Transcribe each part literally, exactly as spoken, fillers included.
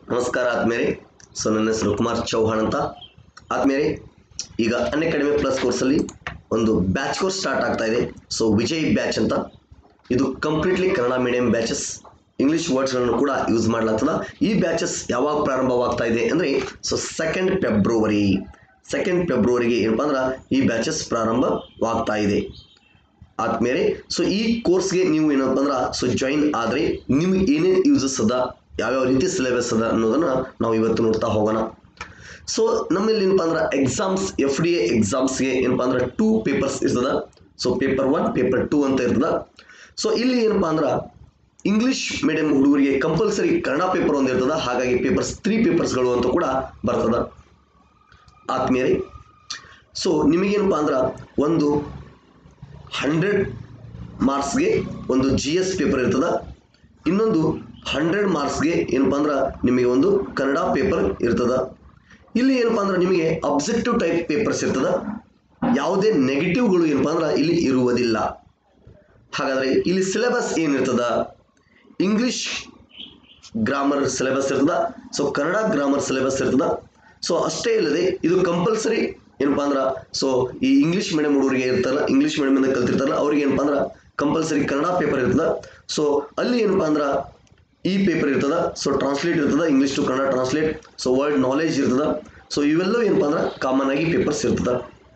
ನಮಸ್ಕಾರ ಆತ್ಮೇರೆ. ಸೊ ನನ್ನ ಹೆಸರು ಕುಮಾರ್ ಚೌಹಾಣ್ ಅಂತ. ಆತ್ಮೇರೆ, ಈಗ ಅನ್ಅಕಾಡೆಮಿ ಪ್ಲಸ್ ಕೋರ್ಸಲ್ಲಿ ಒಂದು ಬ್ಯಾಚ್ ಕೋರ್ಸ್ ಸ್ಟಾರ್ಟ್ ಆಗ್ತಾ ಇದೆ. ಸೊ ವಿಜಯ್ ಬ್ಯಾಚ್ ಅಂತ. ಇದು completely Kannada medium batches, English ವರ್ಡ್ಸ್ಗಳನ್ನು ಕೂಡ ಯೂಸ್ ಮಾಡಲಾಗ್ತದೆ. ಈ ಬ್ಯಾಚಸ್ ಯಾವಾಗ ಪ್ರಾರಂಭವಾಗ್ತಾ ಇದೆ ಅಂದರೆ ಸೊ ಸೆಕೆಂಡ್ ಫೆಬ್ರವರಿ ಸೆಕೆಂಡ್ ಫೆಬ್ರವರಿಗೆ ಏನಪ್ಪ ಅಂದ್ರೆ ಈ ಬ್ಯಾಚಸ್ ಪ್ರಾರಂಭವಾಗ್ತಾ ಇದೆ ಆದ್ಮೇಲೆ. ಸೊ ಈ ಕೋರ್ಸ್ಗೆ ನೀವು ಏನಪ್ಪ ಅಂದ್ರೆ ಸೊ ಜಾಯಿನ್ ಆದರೆ ನಿಮ್ಗೆ ಏನೇನು ಯೂಸಸ್ ಅದ, ಯಾವ್ಯಾವ ರೀತಿ ಸಿಲೆಬಸ್ ಅದ ಅನ್ನೋದನ್ನು ನಾವು ಇವತ್ತು ನೋಡ್ತಾ ಹೋಗೋಣ. ಸೊ ನಮ್ಮಲ್ಲಿ ಏನಪ್ಪ ಅಂದ್ರೆ ಎಕ್ಸಾಮ್ಸ್, ಎಫ್ ಡಿ ಎ ಎಕ್ಸಾಮ್ಸ್ಗೆ ಏನಪ್ಪ ಅಂದ್ರೆ ಟೂ ಪೇಪರ್ಸ್ ಇರ್ತದ. So paper one, paper two ಅಂತ ಇರ್ತದ. ಸೊ ಇಲ್ಲಿ ಏನಪ್ಪ ಅಂದ್ರೆ ಇಂಗ್ಲೀಷ್ ಮೀಡಿಯಂ ಹುಡುಗರಿಗೆ ಕಂಪಲ್ಸರಿ ಕನ್ನಡ ಪೇಪರ್ ಒಂದು ಇರ್ತದ. ಹಾಗಾಗಿ ಪೇಪರ್ಸ್ ತ್ರೀ ಪೇಪರ್ಸ್ಗಳು ಅಂತ ಕೂಡ ಬರ್ತದ ಆದ್ಮೇಲೆ. ಸೊ ನಿಮಗೇನಪ್ಪ ಅಂದ್ರೆ ಒಂದು ಹಂಡ್ರೆಡ್ ಮಾರ್ಕ್ಸ್ಗೆ ಒಂದು ಜಿ ಎಸ್ ಪೇಪರ್ ಇರ್ತದ. ಇನ್ನೊಂದು ಹಂಡ್ರೆಡ್ ಮಾರ್ಕ್ಸ್ಗೆ ಏನಪ್ಪ ಅಂದ್ರೆ ನಿಮಗೆ ಒಂದು ಕನ್ನಡ ಪೇಪರ್ ಇರ್ತದ. ಇಲ್ಲಿ ಏನಪ್ಪ ಅಂದ್ರೆ ನಿಮಗೆ ಅಬ್ಜೆಕ್ಟಿವ್ ಟೈಪ್ ಪೇಪರ್ಸ್ ಇರ್ತದ. ಯಾವುದೇ ನೆಗೆಟಿವ್ಗಳು ಏನಪ್ಪ ಅಂದ್ರೆ ಇಲ್ಲಿ ಇರುವುದಿಲ್ಲ. ಹಾಗಾದರೆ ಇಲ್ಲಿ ಸಿಲೆಬಸ್ ಏನಿರ್ತದ, ಇಂಗ್ಲಿಷ್ ಗ್ರಾಮರ್ ಸಿಲೆಬಸ್ ಇರ್ತದ. ಸೊ ಕನ್ನಡ ಗ್ರಾಮರ್ ಸಿಲೆಬಸ್ ಇರ್ತದ. ಸೊ ಅಷ್ಟೇ ಇಲ್ಲದೆ ಇದು ಕಂಪಲ್ಸರಿ ಏನಪ್ಪ ಅಂದ್ರೆ ಸೊ ಈ ಇಂಗ್ಲೀಷ್ ಮೀಡಿಯಂ ಹುಡುಗರಿಗೆ ಇರ್ತಾರಲ್ಲ, ಇಂಗ್ಲೀಷ್ ಮೀಡಿಯಂ ಕಲ್ತಿರ್ತಾರಲ್ಲ ಅವ್ರಿಗೆ ಏನಪ್ಪ ಅಂದ್ರೆ ಕಂಪಲ್ಸರಿ ಕನ್ನಡ ಪೇಪರ್ ಇರ್ತದ. ಸೊ ಅಲ್ಲಿ ಏನಪ್ಪ ಅಂದ್ರೆ ಈ ಪೇಪರ್ ಇರ್ತದ. ಸೊ ಟ್ರಾನ್ಸ್ಲೇಟ್ ಇರ್ತದ, English to Kannada translate. So word knowledge ಇರ್ತದ. ಸೊ ಇವೆಲ್ಲವೂ ಏನಪ್ಪ ಅಂದ್ರೆ ಕಾಮನ್ ಆಗಿ ಪೇಪರ್ಸ್ ಇರ್ತದ.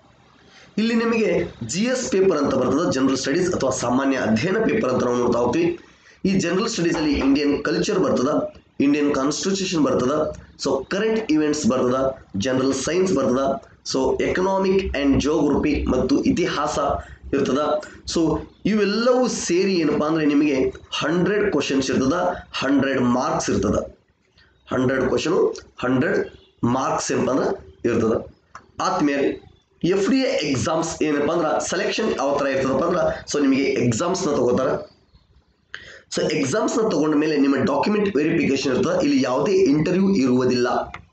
ಇಲ್ಲಿ ನಿಮಗೆ ಜಿ ಎಸ್ ಪೇಪರ್ ಅಂತ ಬರ್ತದ, ಜನರಲ್ ಸ್ಟಡೀಸ್ ಅಥವಾ ಸಾಮಾನ್ಯ ಅಧ್ಯಯನ ಪೇಪರ್ ಅಂತ ನಾವು ನೋಡ್ತಾ ಹೋಗ್ತೀವಿ. ಈ ಜನರಲ್ ಸ್ಟಡೀಸ್ ಅಲ್ಲಿ ಇಂಡಿಯನ್ ಕಲ್ಚರ್ ಬರ್ತದ, ಇಂಡಿಯನ್ ಕಾನ್ಸ್ಟಿಟ್ಯೂಷನ್ ಬರ್ತದ, ಸೊ ಕರೆಂಟ್ ಇವೆಂಟ್ಸ್ ಬರ್ತದ, ಜನರಲ್ ಸೈನ್ಸ್ ಬರ್ತದ, ಸೊ ಎಕನಾಮಿಕ್ ಆ್ಯಂಡ್ ಜಿಯೋಗ್ರಫಿ ಮತ್ತು ಇತಿಹಾಸ ಇರ್ತದ. ಸೊ ಇವೆಲ್ಲವೂ ಸೇರಿ ಏನಪ್ಪಾ ಅಂದರೆ ನಿಮಗೆ ಹಂಡ್ರೆಡ್ ಕ್ವಶನ್ಸ್ ಇರ್ತದ, ಹಂಡ್ರೆಡ್ ಮಾರ್ಕ್ಸ್ ಇರ್ತದ. ಹಂಡ್ರೆಡ್ ಕ್ವಶನು ಹಂಡ್ರೆಡ್ ಮಾರ್ಕ್ಸ್ ಏನಪ್ಪ ಅಂದ್ರೆ ಇರ್ತದ. ಆದ್ಮೇಲೆ ಎಫ್ ಡಿ ಎ ಎಕ್ಸಾಮ್ಸ್ ಏನಪ್ಪ ಅಂದ್ರೆ ಸೆಲೆಕ್ಷನ್ ಯಾವ ಥರ ಇರ್ತದಪ್ಪ ಅಂದ್ರೆ ಸೊ ನಿಮಗೆ ಎಕ್ಸಾಮ್ಸ್ನ ತಗೋತಾರೆ. ಸೊ ಎಕ್ಸಾಮ್ಸ್ನ ತಗೊಂಡ ಮೇಲೆ ನಿಮ್ಮ ಡಾಕ್ಯುಮೆಂಟ್ ವೆರಿಫಿಕೇಶನ್ ಇರ್ತದೆ. ಇಲ್ಲಿ ಯಾವುದೇ ಇಂಟರ್ವ್ಯೂ ಇರುವುದಿಲ್ಲ.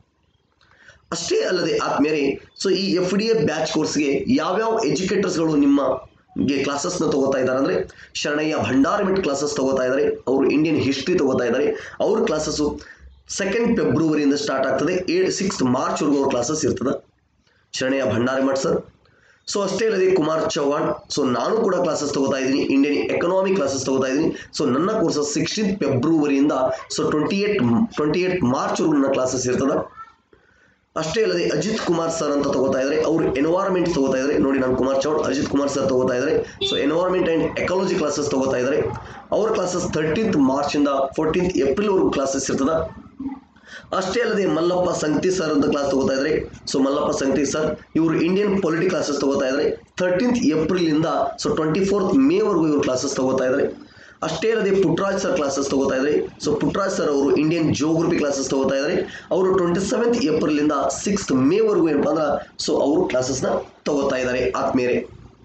ಅಷ್ಟೇ ಅಲ್ಲದೆ ಆದ್ಮೇಲೆ ಸೊ ಈ ಎಫ್ ಡಿ ಎ ಬ್ಯಾಚ್ ಕೋರ್ಸ್ಗೆ ಯಾವ್ಯಾವ ಎಜುಕೇಟರ್ಸ್ಗಳು ನಿಮಗೆ ಕ್ಲಾಸಸ್ನ ತಗೋತಾ ಇದ್ದಾರೆ ಅಂದರೆ ಶರಣಯ್ಯ ಭಂಡಾರಮಠ್ ಕ್ಲಾಸಸ್ ತಗೋತಾ ಇದ್ದಾರೆ. ಅವರು ಇಂಡಿಯನ್ ಹಿಸ್ಟ್ರಿ ತಗೋತಾ ಇದ್ದಾರೆ. ಅವ್ರ ಕ್ಲಾಸಸ್ಸು ಸೆಕೆಂಡ್ ಫೆಬ್ರವರಿಯಿಂದ ಸ್ಟಾರ್ಟ್ ಆಗ್ತದೆ. ಏಳು ಸಿಕ್ಸ್ತ್ ಮಾರ್ಚ್ವರೆಗೂ ಅವ್ರ ಕ್ಲಾಸಸ್ ಇರ್ತದೆ, ಶರಣಯ್ಯ ಭಂಡಾರಮಠ್ ಸರ್. ಸೊ ಅಷ್ಟೇ ಅಲ್ಲದೆ ಕುಮಾರ್ ಚೌಹಾಣ್, ಸೊ ನಾನು ಕೂಡ ಕ್ಲಾಸಸ್ ತಗೋತಾ ಇದ್ದೀನಿ, ಇಂಡಿಯನ್ ಎಕನಾಮಿ ಕ್ಲಾಸಸ್ ತಗೋತಾ ಇದ್ದೀನಿ. ಸೊ ನನ್ನ ಕೋರ್ಸಸ್ ಸಿಕ್ಸ್ಟೀನ್ತ್ ಫೆಬ್ರವರಿಯಿಂದ so twenty eight twenty eight ಮಾರ್ಚ್ವರೆಗೂ ನನ್ನ ಕ್ಲಾಸಸ್ ಇರ್ತದೆ. ಅಷ್ಟೇ ಅಲ್ಲದೆ ಅಜಿತ್ ಕುಮಾರ್ ಸರ್ ಅಂತ ತಗೋತಾ ಇದ್ದಾರೆ. ಅವರು ಎನ್ವೈರನ್ಮೆಂಟ್ ತಗೋತಾ ಇದ್ದಾರೆ. ನೋಡಿ, ನಾನು ಕುಮಾರ್ ಚೌಹಾಣ್, ಅಜಿತ್ ಕುಮಾರ್ ಸರ್ ತಗೋತಾ ಇದ್ದಾರೆ. So environment and ecology classes ತಗೋತಾ ಇದ್ದಾರೆ. ಅವ್ರ ಕ್ಲಾಸಸ್ ಥರ್ಟೀನ್ತ್ ಮಾರ್ಚಿಂದ ಫೋರ್ಟೀನ್ತ್ ಏಪ್ರಿಲ್ವರೆಗೂ ಕ್ಲಾಸಸ್ ಇರ್ತದೆ. ಅಷ್ಟೇ ಅಲ್ಲದೆ ಮಲ್ಲಪ್ಪ ಸಂಗತಿ ಸರ್ ಅಂತ ಕ್ಲಾಸ್ ತಗೋತಾ ಇದ್ದಾರೆ. ಸೊ ಮಲ್ಲಪ್ಪ ಸಂಗತಿ ಸರ್ ಇವರು ಇಂಡಿಯನ್ ಪೊಲಿಟಿ ಕ್ಲಾಸಸ್ ತಗೋತಾ ಇದ್ದಾರೆ. ಥರ್ಟೀನ್ತ್ ಏಪ್ರಿಲಿಂದ ಸೊ ಟ್ವೆಂಟಿ ಫೋರ್ತ್ ಮೇವರೆಗೂ ಇವರು ಕ್ಲಾಸಸ್ ತಗೋತಾ ಇದ್ದಾರೆ. ಅಷ್ಟೇ ಅಲ್ಲದೆ ಪುಟ್ರಾಜ್ ಸರ್ ಕ್ಲಾಸಸ್ ತಗೋತಾ ಇದ್ದಾರೆ. ಸೊ ಪುಟ್ರಾಜ್ ಸರ್ ಅವರು ಇಂಡಿಯನ್ ಜಿಯೋಗ್ರಫಿ ಕ್ಲಾಸಸ್ ತಗೋತಾ ಇದ್ದಾರೆ. ಅವರು ಟ್ವೆಂಟಿ ಸೆವೆಂತ್ ಏಪ್ರಿಲಿಂದ ಸಿಕ್ಸ್ತ್ ಮೇವರೆಗೂ ಏನಪ್ಪ ಅಂದ್ರೆ ಸೊ ಅವರು ಕ್ಲಾಸಸ್ನ ತಗೋತಾ ಇದ್ದಾರೆ ಆದ್ಮೇಲೆ.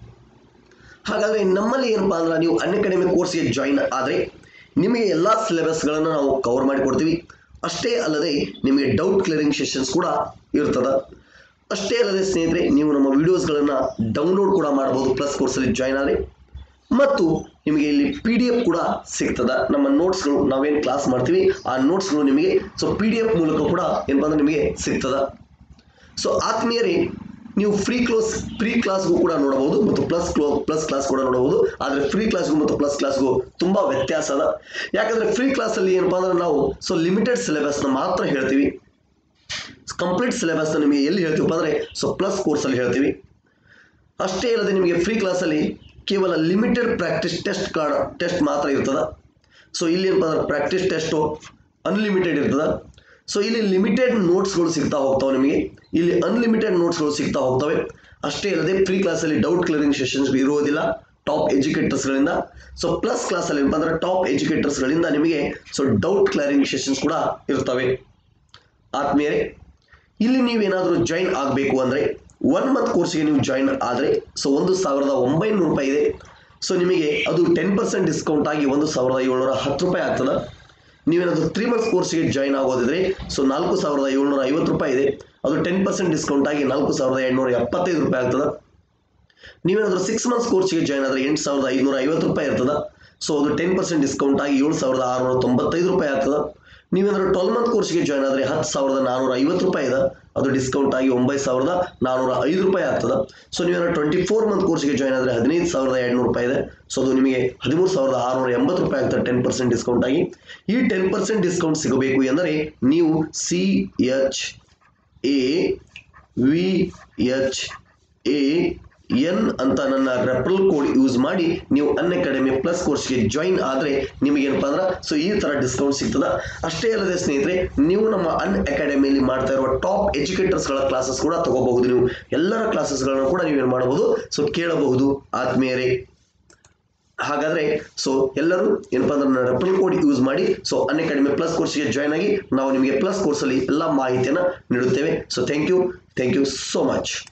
ಹಾಗಾದರೆ ನಮ್ಮಲ್ಲಿ ಏನಪ್ಪ ಅಂದ್ರೆ ನೀವು ಅನ್ಅಕಾಡೆಮಿ ಕೋರ್ಸ್ಗೆ ಜಾಯಿನ್ ಆದರೆ ನಿಮಗೆ ಎಲ್ಲ ಸಿಲೆಬಸ್ಗಳನ್ನು ನಾವು ಕವರ್ ಮಾಡಿಕೊಡ್ತೀವಿ. ಅಷ್ಟೇ ಅಲ್ಲದೆ ನಿಮಗೆ ಡೌಟ್ ಕ್ಲಿಯರಿಂಗ್ ಸೆಷನ್ಸ್ ಕೂಡ ಇರ್ತದೆ. ಅಷ್ಟೇ ಅಲ್ಲದೆ ಸ್ನೇಹಿತರೆ, ನೀವು ನಮ್ಮ ವಿಡಿಯೋಸ್ಗಳನ್ನು ಡೌನ್ಲೋಡ್ ಕೂಡ ಮಾಡಬಹುದು ಪ್ಲಸ್ ಕೋರ್ಸಲ್ಲಿ ಜಾಯಿನ್ ಆದರೆ. ಮತ್ತು ನಿಮಗೆ ಇಲ್ಲಿ ಪಿ ಡಿ ಎಫ್ ಕೂಡ ಸಿಗ್ತದೆ. ನಮ್ಮ ನೋಟ್ಸ್ಗಳು ನಾವೇನು ಕ್ಲಾಸ್ ಮಾಡ್ತೀವಿ ಆ ನೋಟ್ಸ್ಗಳು ನಿಮಗೆ ಸೊ ಪಿ ಡಿ ಎಫ್ ಮೂಲಕ ಕೂಡ ಏನಪ್ಪ ಅಂದ್ರೆ ನಿಮಗೆ ಸಿಗ್ತದೆ. ಸೊ ಆತ್ಮೀಯರೇ, ನೀವು ಫ್ರೀ ಕ್ಲಾಸ್ ಫ್ರೀ ಕ್ಲಾಸ್ಗೂ ಕೂಡ ನೋಡಬಹುದು ಮತ್ತು ಪ್ಲಸ್ ಕ್ಲೋ ಪ್ಲಸ್ ಕ್ಲಾಸ್ ಕೂಡ ನೋಡಬಹುದು. ಆದರೆ ಫ್ರೀ ಕ್ಲಾಸ್ಗೂ ಮತ್ತು ಪ್ಲಸ್ ಕ್ಲಾಸ್ಗೂ ತುಂಬ ವ್ಯತ್ಯಾಸ ಅದ. ಯಾಕಂದರೆ ಫ್ರೀ ಕ್ಲಾಸಲ್ಲಿ ಏನಪ್ಪ ಅಂದ್ರೆ ನಾವು ಸೊ ಲಿಮಿಟೆಡ್ ಸಿಲೆಬಸ್ನ ಮಾತ್ರ ಹೇಳ್ತೀವಿ. ಕಂಪ್ಲೀಟ್ ಸಿಲೆಬಸ್ನ ನಿಮಗೆ ಎಲ್ಲಿ ಹೇಳ್ತೀವಪ್ಪ ಅಂದರೆ ಸೊ ಪ್ಲಸ್ ಕೋರ್ಸಲ್ಲಿ ಹೇಳ್ತೀವಿ. ಅಷ್ಟೇ ಅಲ್ಲದೆ ನಿಮಗೆ ಫ್ರೀ ಕ್ಲಾಸಲ್ಲಿ ಕೇವಲ limited practice test card test ಮಾತ್ರ ಇರ್ತದೆ. ಸೊ ಇಲ್ಲಿ ಏನಪ್ಪ ಅಂದ್ರೆ ಪ್ರಾಕ್ಟೀಸ್ ಟೆಸ್ಟು ಅನ್ಲಿಮಿಟೆಡ್ ಇರ್ತದೆ. ಸೊ ಇಲ್ಲಿ ಲಿಮಿಟೆಡ್ ನೋಟ್ಸ್ಗಳು ಸಿಗ್ತಾ ಹೋಗ್ತವೆ ನಿಮಗೆ. ಇಲ್ಲಿ ಅನ್ಲಿಮಿಟೆಡ್ ನೋಟ್ಸ್ಗಳು ಸಿಗ್ತಾ ಹೋಗ್ತವೆ. ಅಷ್ಟೇ ಅಲ್ಲದೆ ಫ್ರೀ ಕ್ಲಾಸಲ್ಲಿ ಡೌಟ್ ಕ್ಲಿಯರಿಂಗ್ ಸೆಷನ್ಸ್ ಇರುವುದಿಲ್ಲ ಟಾಪ್ ಎಜುಕೇಟರ್ಸ್ಗಳಿಂದ. ಸೊ ಪ್ಲಸ್ ಕ್ಲಾಸಲ್ಲಿ ಏನಪ್ಪ ಅಂದ್ರೆ ಟಾಪ್ ಎಜುಕೇಟರ್ಸ್ಗಳಿಂದ ನಿಮಗೆ ಸೊ ಡೌಟ್ ಕ್ಲಿಯರಿಂಗ್ ಸೆಷನ್ಸ್ ಕೂಡ ಇರ್ತವೆ ಆದ್ಮೇಲೆ. ಇಲ್ಲಿ ನೀವೇನಾದರೂ ಜಾಯಿನ್ ಆಗಬೇಕು ಅಂದರೆ ಒನ್ ಮಂತ್ ಕೋರ್ಸ್ಗೆ ನೀವು ಜಾಯಿನ್ ಆದರೆ ಸೊ ಒಂದು ಸಾವಿರದ ಒಂಬೈನೂರು ರೂಪಾಯಿ ಇದೆ. ಸೊ ನಿಮಗೆ ಅದು ಟೆನ್ ಪರ್ಸೆಂಟ್ ಡಿಸ್ಕೌಂಟ್ ಆಗಿ ಒಂದು ಸಾವಿರದ ಏಳ್ನೂರ ಹತ್ತು ರೂಪಾಯಿ ಆಗ್ತದೆ. ನೀವೇನಾದರೂ ತ್ರೀ ಮಂತ್ಸ್ ಕೋರ್ಸ್ಗೆ ಜಾಯಿನ್ ಆಗೋದಿದ್ರೆ ಸೊ ನಾಲ್ಕು ಸಾವಿರದ ಏಳ್ನೂರ ಐವತ್ತು ರೂಪಾಯಿ ಇದೆ. ಅದು ಟೆನ್ ಪರ್ಸೆಂಟ್ ಡಿಸ್ಕೌಂಟ್ ಆಗಿ ನಾಲ್ಕು ಸಾವಿರದ ಎಂಟುನೂರ ಎಪ್ಪತ್ತೈದು ರೂಪಾಯಿ ಆಗ್ತದೆ. ನೀವೇನಾದರೂ ಸಿಕ್ಸ್ ಮಂತ್ಸ್ ಕೋರ್ಸ್ಗೆ ಜಾಯಿನ್ ಆದರೆ ಎಂಟು ಸಾವಿರದ ಐದುನೂರ ಐವತ್ತು ರೂಪಾಯಿ ಇರ್ತದೆ. ಸೊ ಅದು ಟೆನ್ ಪರ್ಸೆಂಟ್ ಡಿಸ್ಕೌಂಟ್ ಆಗಿ ಏಳು ಸಾವಿರದ ಆರುನೂರ ತೊಂಬತ್ತೈದು ರೂಪಾಯಿ ಆಗ್ತದೆ. ನೀವೇನಾದ್ರು ಟ್ವೆಲ್ ಮಂತ್ ಕೋರ್ಸ್ಗೆ ಜಾಯ್ನ್ ಆದರೆ ಹತ್ತು ಸಾವಿರದ ನಾನ್ನೂರ ಐವತ್ತು ರೂಪಾಯಿ ಇದೆ, ಅದು ಡಿಸ್ಕೌಂಟ್ ಆಗಿ ಒಂಬತ್ತು ಸಾವಿರದ ನಾನ್ನೂರ ಐದು ರೂಪಾಯಿ ಆಗ್ತದೆ. ಸೊ ನೀವೇನಾದ್ರು ಟ್ವೆಂಟಿ ಫೋರ್ ಮಂತ್ ಕೋರ್ಸ್ಗೆ ಜಾಯ್ನ್ ಆದರೆ ಹದಿನೈದು ಸಾವಿರದ ಎರಡುನೂರು ರೂಪಾಯಿ ಇದೆ. ಸೊ ಅದು ನಿಮಗೆ ಹದಿಮೂರು ಸಾವಿರದ ಆರುನೂರ ಎಂಬತ್ತು ರೂಪಾಯಿ ಆಗ್ತದೆ ಟೆನ್ ಪರ್ಸೆಂಟ್ ಡಿಸ್ಕೌಂಟ್ ಆಗಿ. ಈ ಟೆನ್ ಪರ್ಸೆಂಟ್ ಡಿಸ್ಕೌಂಟ್ ಸಿಗಬೇಕು ಎಂದರೆ ನೀವು C H A V H A N ಅಂತ ನನ್ನ ರೆಫರಲ್ ಕೋಡ್ ಯೂಸ್ ಮಾಡಿ ನೀವು ಅನ್ ಅಕಾಡೆಮಿ ಪ್ಲಸ್ ಕೋರ್ಸ್ಗೆ ಜಾಯಿನ್ ಆದರೆ ನಿಮಗೇನಪ್ಪ ಅಂದ್ರೆ ಸೊ ಈ ಥರ ಡಿಸ್ಕೌಂಟ್ ಸಿಗ್ತದೆ. ಅಷ್ಟೇ ಅಲ್ಲದೆ ಸ್ನೇಹಿತರೆ, ನೀವು ನಮ್ಮ ಅನ್ ಅಕಾಡೆಮಿಯಲ್ಲಿ ಮಾಡ್ತಾ ಇರುವ ಟಾಪ್ ಎಜುಕೇಟರ್ಸ್ಗಳ ಕ್ಲಾಸಸ್ ಕೂಡ ತಗೋಬಹುದು. ನೀವು ಎಲ್ಲರ ಕ್ಲಾಸಸ್ಗಳನ್ನು ಕೂಡ ನೀವೇನು ಮಾಡಬಹುದು, ಸೊ ಕೇಳಬಹುದು ಆತ್ಮೀಯರೇ. ಹಾಗಾದ್ರೆ ಸೊ ಎಲ್ಲರೂ ಏನಪ್ಪಾ ಅಂದ್ರೆ ನನ್ನ ರೆಫರಲ್ ಕೋಡ್ ಯೂಸ್ ಮಾಡಿ ಸೊ ಅನ್ ಅಕಾಡೆಮಿ ಪ್ಲಸ್ ಕೋರ್ಸ್ಗೆ ಜಾಯ್ನ್ ಆಗಿ ನಾವು ನಿಮಗೆ ಪ್ಲಸ್ ಕೋರ್ಸಲ್ಲಿ ಎಲ್ಲ ಮಾಹಿತಿಯನ್ನು ನೀಡುತ್ತೇವೆ. So thank you thank you so much.